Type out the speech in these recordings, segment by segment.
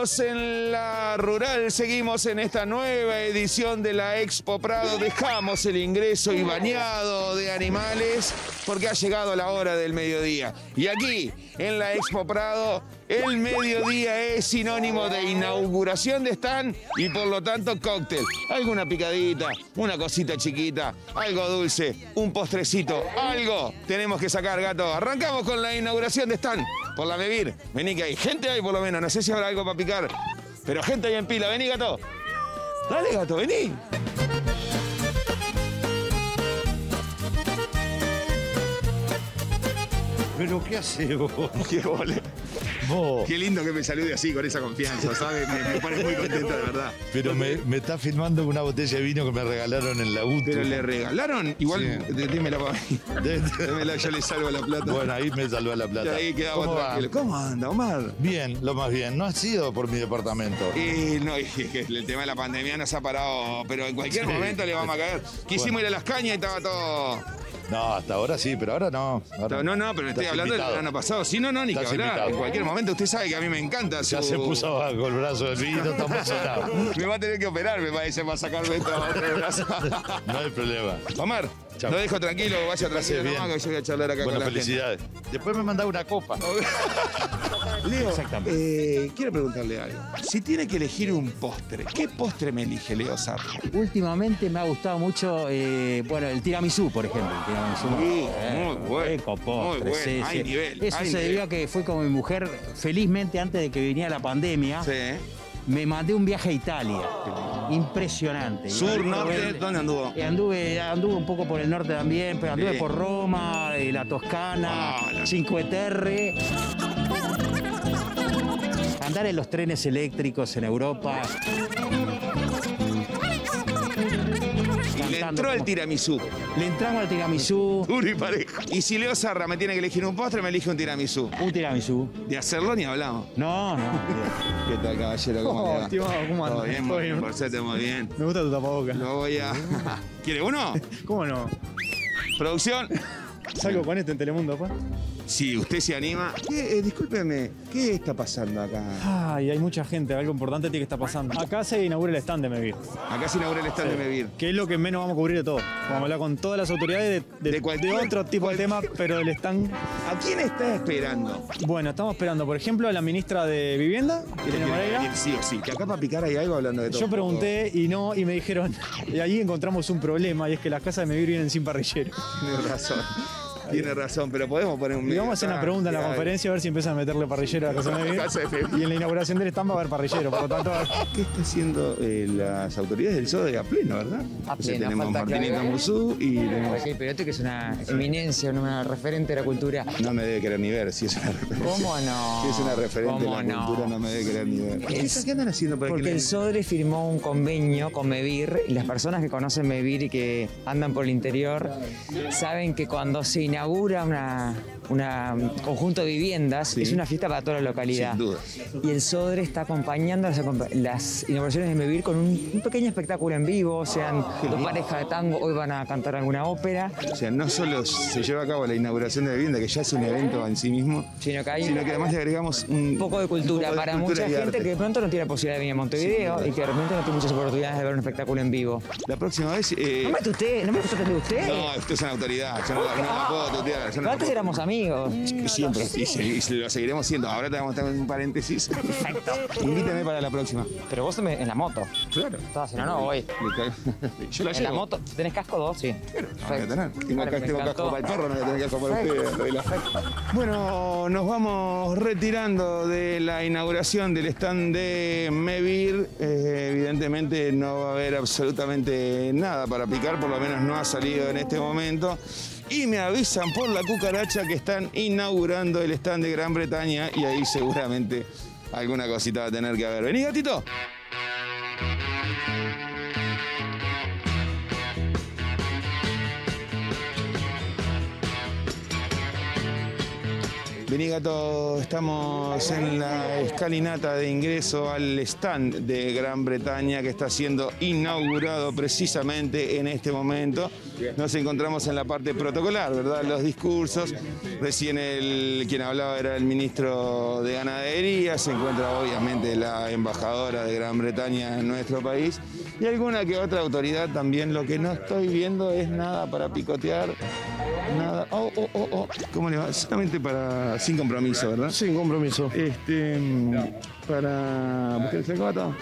Seguimos en la rural, seguimos en esta nueva edición de la Expo Prado. Dejamos el ingreso y bañado de animales porque ha llegado la hora del mediodía. Y aquí, en la Expo Prado, el mediodía es sinónimo de inauguración de stand y por lo tanto cóctel. Alguna picadita, una cosita chiquita, algo dulce, un postrecito, algo tenemos que sacar, gato. Arrancamos con la inauguración de stand por la Mevir. Vení que hay gente ahí por lo menos, no sé si habrá algo para picar, pero gente ahí en pila. Vení, gato. Dale, gato, vení. ¿Pero qué haces vos? Qué vole. Vos. Qué lindo que me salude así, con esa confianza, ¿sabes? Me pone muy contento, de verdad. Pero me está filmando una botella de vino que me regalaron en la UTU. ¿Pero le regalaron? Igual, Sí. dímela para mí. Démela, yo le salvo la plata. Bueno, ahí me salvó la plata. Y ahí quedamos ¿Cómo va? tranquilos. ¿Cómo anda, Omar? Bien, lo más bien. No ha sido por mi departamento. No, y que el tema de la pandemia nos ha parado, pero en cualquier momento le vamos a caer. Quisimos ir a las cañas y estaba todo... No, hasta ahora sí, pero ahora no. Ahora No, pero estoy Estás hablando invitado. del verano pasado. Sí, no, ni que Estás hablar. invitado. En cualquier momento, usted sabe que a mí me encanta Ya se puso abajo el brazo del vino, estamos sonados. Me va a tener que operar, me parece, para sacarme esto abajo del brazo. No hay problema. Omar, Chao. lo dejo tranquilo, vaya tranquilo Bien. nomás, que yo voy a charlar acá Bueno, con la felicidades. Después me mandaba una copa. gente. Leo, quiero preguntarle algo. Si tiene que elegir un postre, ¿qué postre me elige Leo Sarra? Últimamente me ha gustado mucho, el tiramisú, por ejemplo. El tiramisú. Muy bueno, Rico postre, muy bueno. sí, Hay sí. nivel, Eso hay se nivel. debió a que fue con mi mujer, felizmente antes de que viniera la pandemia, Sí. me mandé un viaje a Italia. Impresionante. Sur, norte, ¿dónde anduvo? Anduve un poco por el norte también, pero anduve Bien. por Roma, la Toscana, Ah, la- Cinque Terre. Andar en los trenes eléctricos en Europa. Y le entró el tiramisú. Le entramos al tiramisú, Duro y parejo. Y si Leo Sarra me tiene que elegir un postre, me elige un tiramisú. un tiramisú. De hacerlo ni hablamos. No. ¿Qué tal, caballero? ¿Cómo le va? estimado, ¿cómo anda? Todo bien, ¿Todo bien? por suerte, muy bien. Me gusta tu tapabocas. Lo voy a... ¿Quiere uno? ¿Cómo no? ¿Producción? Salgo con este en Telemundo, pa. Si usted se anima. Discúlpeme, ¿qué está pasando acá? Ay, hay mucha gente, algo importante tiene que estar pasando. Acá se inaugura el stand de Mevir. Acá se inaugura el stand de Mevir. Que es lo que menos vamos a cubrir de todo. Vamos a hablar con todas las autoridades de otro tipo de temas, pero del stand. ¿A quién está esperando? Bueno, estamos esperando, por ejemplo, a la ministra de Vivienda, Irene Moreira. Sí o sí, que acá para picar hay algo hablando de todo. Yo pregunté y no, y me dijeron, y ahí encontramos un problema, y es que las casas de Mevir vienen sin parrillero. Tiene razón. Tiene razón, pero podemos poner un... Y vamos a hacer una pregunta en la conferencia a ver si empiezan a meterle parrillero a la casa de Mevir. Casa de Mevir. Y en la inauguración del stand va a haber parrillero, por lo tanto. ¿Qué está haciendo las autoridades del SODE a pleno, verdad? A O sea, pleno, tenemos falta Martín que- Musú y tenemos... Raquel Perotti, que es una eminencia, una referente de la cultura. No me debe querer ni ver si es una referencia. ¿Cómo no? Si es una referente de ¿Cómo la no? cultura, no me debe querer ni ver. ¿Qué andan haciendo por aquí? Porque el SODRE firmó un convenio con Mevir y las personas que conocen Mevir y que andan por el interior saben que cuando se inaugura un conjunto de viviendas Sí. es una fiesta para toda la localidad. Sin duda. Y el SODRE está acompañando las inauguraciones de Mevir con un pequeño espectáculo en vivo, sean dos parejas de tango, hoy van a cantar alguna ópera, O sea, no solo se lleva a cabo la inauguración de la vivienda, que ya es un evento en sí mismo, sino que hay sino que además le agregamos un poco de cultura poco de para cultura mucha y gente arte. que de pronto no tiene la posibilidad de venir a Montevideo y que de repente no tiene muchas oportunidades de ver un espectáculo en vivo. La próxima vez... ¿No me tuteé? ¿No me gusta tutear usted? no, usted es una autoridad, yo no la puedo tutear. yo no Pero la antes puedo- éramos amigos. Siempre, y lo seguiremos siendo. Ahora te vamos a dar un paréntesis. Perfecto. Invítame para la próxima. Pero vos en la moto. Claro. Si no, no voy. Yo la En llevo. la moto. ¿Tenés casco 2? Sí. No voy a tener. Tengo, Vale, me tengo casco encantó. para el perro, no voy a tener casco para ustedes. Bueno, nos vamos retirando de la inauguración del stand de Mevir. Evidentemente no va a haber absolutamente nada para picar, por lo menos no ha salido en este momento. Y me avisan por la cucaracha que están inaugurando el stand de Gran Bretaña y ahí seguramente alguna cosita va a tener que haber. Vení, gatito. Vení, gato, estamos en la escalinata de ingreso al stand de Gran Bretaña que está siendo inaugurado precisamente en este momento. Nos encontramos en la parte protocolar, ¿verdad? Los discursos. Recién quien hablaba era el ministro de Ganadería. Se encuentra obviamente la embajadora de Gran Bretaña en nuestro país. Y alguna que otra autoridad también. Lo que no estoy viendo es nada para picotear. Nada. ¿Cómo le va? Solamente sin compromiso, ¿verdad? Sin compromiso. Para buscar el gato.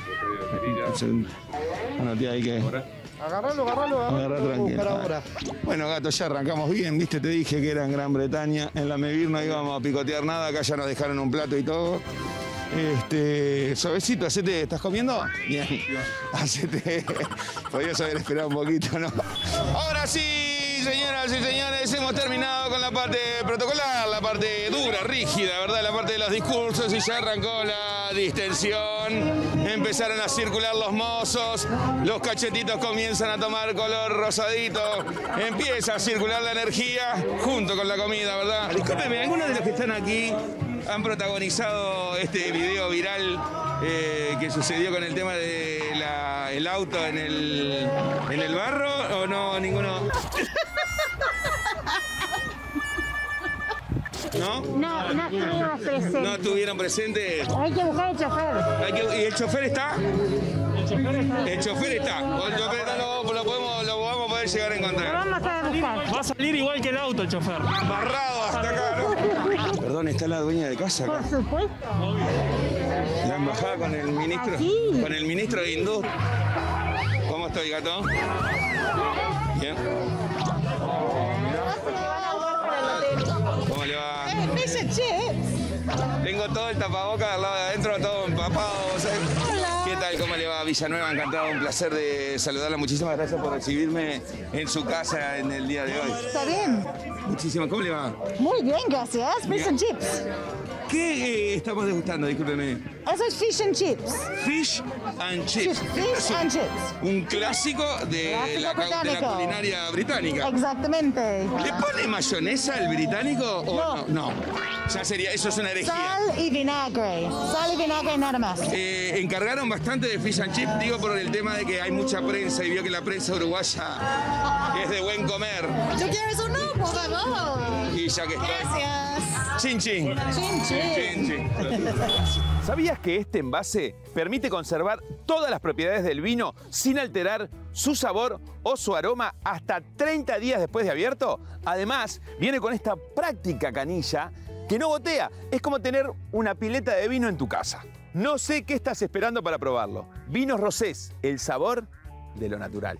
Anoté ahí que. Agarralo. Agarra tranquilo. Para ahora. Bueno, gato, ya arrancamos bien, viste, te dije que era en Gran Bretaña. En la Mevir no íbamos a picotear nada, acá ya nos dejaron un plato y todo. Suavecito, ¿estás comiendo? Bien. Hacete. Podías haber esperado un poquito, ¿no? Ahora sí, señoras y señores, hemos terminado con la parte protocolar, la parte dura, rígida, ¿verdad? La parte de los discursos y ya arrancó la distensión. Empezaron a circular los mozos, los cachetitos comienzan a tomar color rosadito. Empieza a circular la energía junto con la comida, ¿verdad? Discúlpeme, algunos de los que están aquí han protagonizado este video viral que sucedió con el tema del auto en el barro, ¿o no? Ninguno. ¿No? No estuvimos presentes. ¿No estuvieron presentes? Hay que buscar el chofer. ¿Y el chofer está? El chofer está. Lo vamos a poder llegar a Lo encontrar. vamos a buscar. Va a salir igual que el auto el chofer. Barrado hasta acá, ¿no? Perdón, ¿está la dueña de casa acá? Por supuesto. La embajada con el ministro. Aquí. Con el ministro de Industria. ¿Cómo estoy, gato? Bien. ¿Cómo le va? Tengo todo el tapabocas al lado de adentro, todo empapado. ¿Sabes? ¿Qué tal? ¿Cómo le va? Villanueva, encantado, un placer de saludarla. Muchísimas gracias por recibirme en su casa en el día de hoy. ¿Está bien? Muchísimas. ¿Cómo le va? Muy bien, gracias. Fish and chips. ¿Qué estamos degustando? Discúlpeme. Eso es fish and chips. Fish and chips. Fish and chips. Un clásico de la británico. culinaria británica. Exactamente. ¿Le pone mayonesa al británico o no? No. Ya sería, eso es una herejía. Sal y vinagre. Sal y vinagre nada más. Encargaron bastante de fish and chips, digo por el tema de que hay mucha prensa y vio que la prensa uruguaya es de buen comer. Yo quiero eso, no, por favor. Y ya que estoy. Gracias. Chin chin. Chin, chin. Chin, chin. ¿Sabías que este envase permite conservar todas las propiedades del vino sin alterar su sabor o su aroma hasta 30 días después de abierto? Además, viene con esta práctica canilla que no gotea. Es como tener una pileta de vino en tu casa. No sé qué estás esperando para probarlo. Vinos Rosés, el sabor de lo natural.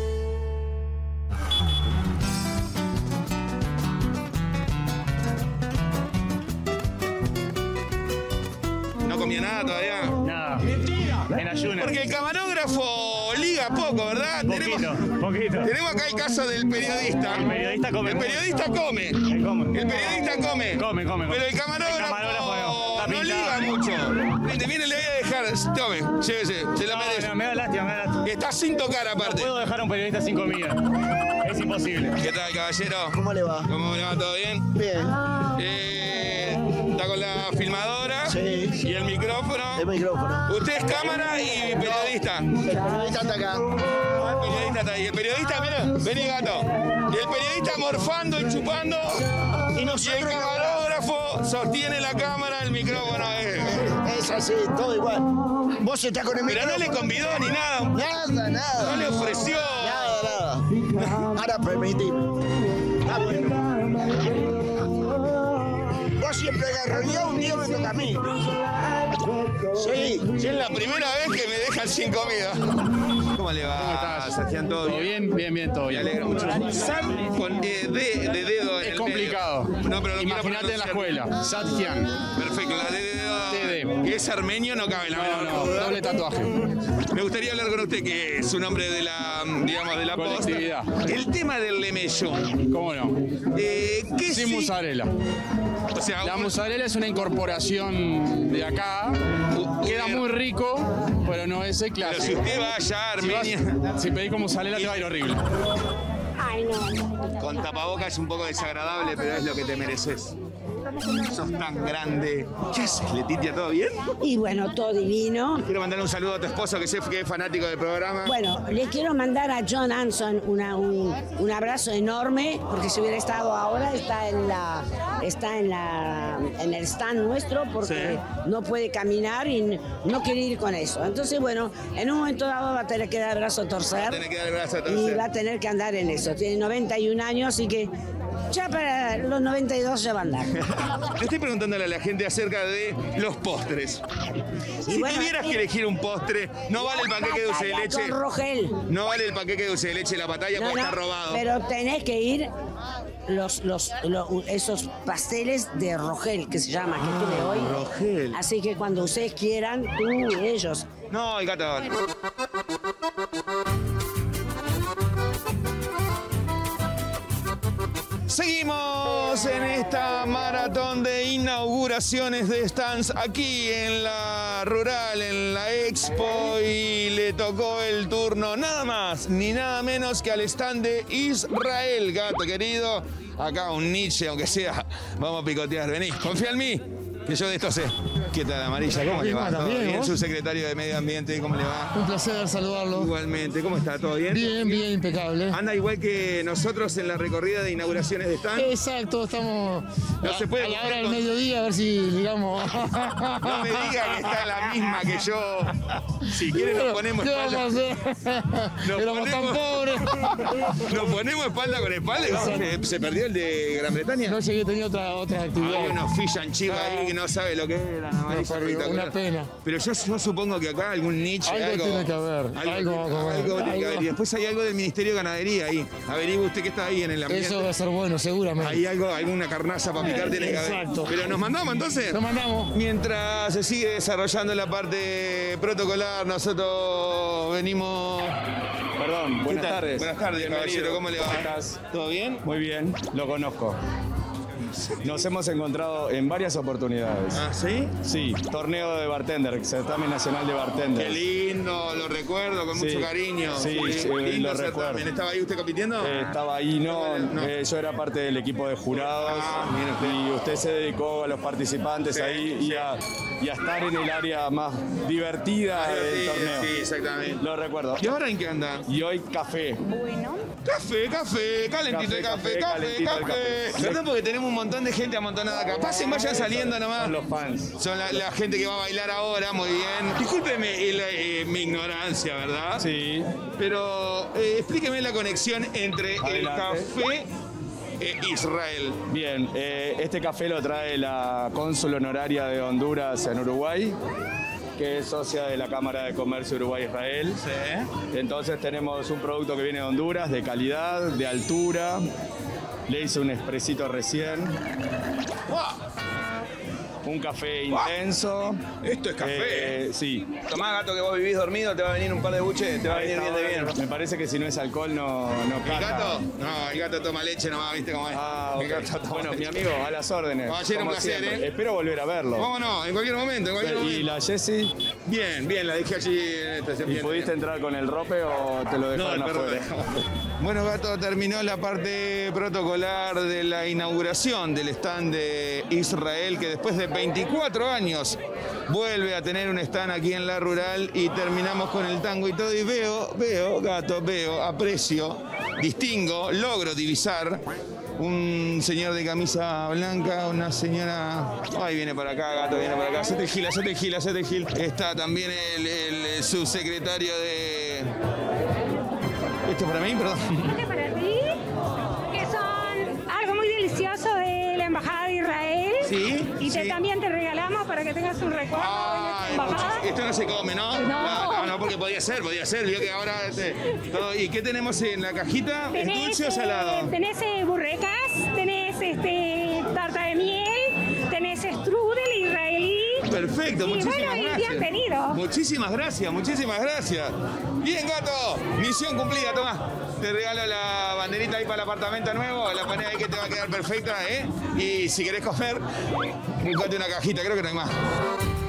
¿No comió nada todavía? Nada. En ayunas. Porque el camarógrafo liga poco, ¿verdad? Poquito. Tenemos acá el caso del periodista. El periodista come. El periodista come. El periodista come. Come. Pero el camarógrafo no. Está no liga pintado. mucho. Mire, le voy a dejar. Tome, llévese. Se lo merece. No, me da lástima. Está sin tocar No aparte. puedo dejar a un periodista sin comida. Es imposible. ¿Qué tal, caballero? ¿Cómo le va? ¿Cómo le va? ¿Todo bien? Bien. Está con la filmadora Sí. y el micrófono. El micrófono. Usted es cámara y periodista. El periodista está acá. El periodista está ahí. El periodista, mira, vení, gato. Y el periodista morfando y chupando. Y el camarógrafo sostiene la cámara, el micrófono. Es así, todo igual. Vos estás con el Pero micrófono. no le convidó ni nada. Nada. No le ofreció. Nada. Ahora permitime. Está bueno. Vos siempre agarroneás, un día me toca a mí. Sí. Si es la primera vez que me dejan sin comida. ¿Cómo le va? ¿Cómo estás? Sebastián? ¿Todo ¿Todo bien? bien? Bien, todo Me bien. alegro mucho. Sam con de dedo en Es el complicado. medio. No, pero lo quiero Imagínate en la pronunciar. escuela. Satjian. Perfecto, la de dedo. TD. Que es armenio, no cabe la menor No, duda. doble tatuaje. Me gustaría hablar con usted, que es un hombre de la, digamos, de la posta. Colectividad. El tema del lemellón. ¿Cómo no? ¿Qué Sin sí? mozzarella. O sea, La mozzarella es una incorporación de acá. Queda muy rico, pero no es el pero si clásico. usted va allá a Armenia Si pedís con mozzarella te va a ir horrible. Ay, no. con tapabocas es un poco desagradable, pero es lo que te mereces. Sos tan grande. ¿Qué haces, Letitia? ¿Todo bien? Y bueno, todo divino. Quiero mandar un saludo a tu esposo, que sé que es fanático del programa. Bueno, le quiero mandar a John Anson un abrazo enorme, porque si hubiera estado ahora, está en el stand nuestro, porque no puede caminar y no quiere ir con eso. Entonces, bueno, en un momento dado va a tener que dar el brazo a torcer. Y va a tener que andar en eso. Tiene 91 años, así que ya para los 92 ya va a andar. Yo estoy preguntándole a la gente acerca de los postres. Si tuvieras que elegir un postre, no vale el panqueque de dulce de leche. Con Rogel. No vale el panqueque de dulce de leche, la batalla, porque está robado. Pero tenés que ir esos pasteles de Rogel, que se llama, que tiene hoy. Rogel. Así que cuando ustedes quieran, tú y ellos. No, el gato. Seguimos en esta maratón de inauguraciones de stands aquí en la Rural, en la Expo, y le tocó el turno nada más ni nada menos que al stand de Israel, gato querido. Acá un Nietzsche, aunque sea, vamos a picotear. Vení, confía en mí, que yo de esto sé. ¿Qué tal, Amarilla? ¿Cómo le va? ¿Todo bien? Su secretario de Medio Ambiente, ¿cómo le va? Un placer saludarlo. Igualmente, ¿cómo está? ¿Todo bien? Bien, bien, impecable. ¿Anda igual que nosotros en la recorrida de inauguraciones de stand? Exacto, estamos no se puede a la hora del mediodía, a ver si, digamos... No me diga que está la misma que yo. Si quiere nos ponemos espalda. Éramos tan pobres. Nos ponemos espalda con espalda. ¿Se perdió el de Gran Bretaña? No llegué, tenía otra actividad. Hay unos fish and chips ahí que no sabe lo que eran. Una pena. Pero yo supongo que acá algún nicho. Algo tiene que haber. Algo tiene que haber. Y después hay algo del Ministerio de Ganadería ahí. Averigüe usted que está ahí en el ambiente. Eso va a ser bueno, seguramente. Hay algo, alguna carnaza para picar tiene que haber. Exacto. Pero nos mandamos entonces. Nos mandamos. Mientras se sigue desarrollando la parte protocolar, nosotros venimos. Perdón, buenas tardes. Buenas tardes, caballero. ¿Cómo le va? ¿Cómo estás? ¿Todo bien? Muy bien, lo conozco. Nos hemos encontrado en varias oportunidades. ¿Ah, sí? Sí, torneo de bartender, certamen nacional de bartender. Qué lindo, lo recuerdo con mucho cariño. Sí, lindo lo recuerdo. ¿Estaba ahí usted compitiendo? Estaba ahí, no. Yo era parte del equipo de jurados. Y usted se dedicó a los participantes ahí y a estar en el área más divertida del torneo. Sí, exactamente. Lo recuerdo. ¿Y ahora en qué anda? Y hoy café. Bueno. Café, calentito de café. Perdón porque tenemos un montón de gente amontonada acá. Pasen, vayan saliendo nomás. Son los fans. Son la gente que va a bailar ahora, muy bien. Discúlpeme mi ignorancia, ¿verdad? Sí. Pero explíqueme la conexión entre el café e Israel. Bien, este café lo trae la cónsul honoraria de Honduras en Uruguay, que es socia de la Cámara de Comercio Uruguay-Israel. Sí. Entonces tenemos un producto que viene de Honduras, de calidad, de altura. Le hice un expresito recién. Un café intenso. Esto es café. Sí. Tomá, gato, que vos vivís dormido, te va a venir un par de buches, te va a venir bien de bien. Me parece que si no es alcohol no ¿El caja. gato? No, el gato toma leche nomás, ¿viste cómo es? Ah, El gato ok. toma Bueno, leche. mi amigo, a las órdenes. Caballero, un como placer, siempre. Espero volver a verlo. Vámonos, en cualquier momento, ¿Y la Jessie? Bien, la dejé allí en esta estación. ¿Y pudiste entrar con el rope o te lo dejaron No, el perro afuera? Bueno, gato, terminó la parte protocolar de la inauguración del stand de Israel, que después de 24 años vuelve a tener un stand aquí en la Rural, y terminamos con el tango y todo, y veo, gato, aprecio, distingo, logro divisar un señor de camisa blanca, una señora... Ay, viene para acá, gato, viene para acá. Hacete el gil. Está también el subsecretario de... ¿Esto es para mí? Perdón. Este es para ti, que son algo muy delicioso de la Embajada de Israel. Sí. Y sí. también te regalamos para que tengas un recuerdo de nuestra embajada. Esto no se come, ¿no? No, porque podía ser. Vio que ahora... todo. ¿Y qué tenemos en la cajita? ¿Es dulce o salado? Tenés burrecas, tenés tarta de miel, tenés strudel israelí. Perfecto, muchísimas gracias. Bienvenido. Muchísimas gracias. Bien, gato, misión cumplida, toma. Te regalo la banderita ahí para el apartamento nuevo, la ponés ahí que te va a quedar perfecta, ¿eh? Y si querés comer, buscate una cajita, creo que no hay más.